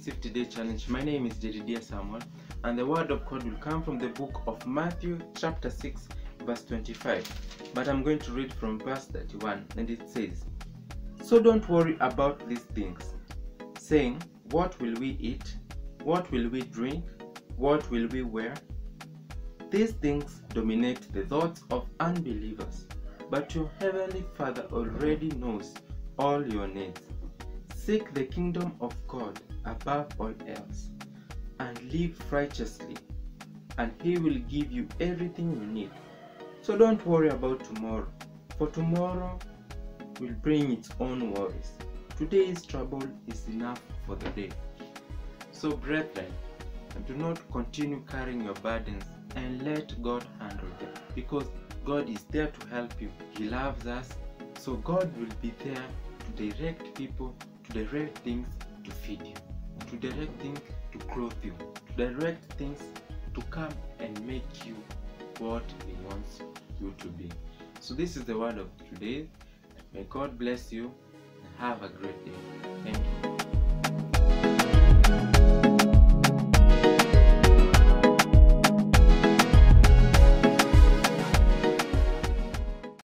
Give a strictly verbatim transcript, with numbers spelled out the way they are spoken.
fifty day challenge. My name is Jedidiah Samuel, and the word of God will come from the book of Matthew chapter six verse twenty-five, but I'm going to read from verse thirty-one, and it says, "So don't worry about these things, saying, what will we eat? What will we drink? What will we wear?" These things dominate the thoughts of unbelievers, but your heavenly Father already knows all your needs. Seek the kingdom of God above all else, and live righteously, and He will give you everything you need. So don't worry about tomorrow, for tomorrow will bring its own worries. Today's trouble is enough for the day. So brethren, do not continue carrying your burdens, and let God handle them, because God is there to help you. He loves us, so God will be there to direct people, to direct things to feed you, to direct things to clothe you, to direct things to come and make you what He wants you to be. So this is the word of today. May God bless you, and have a great day.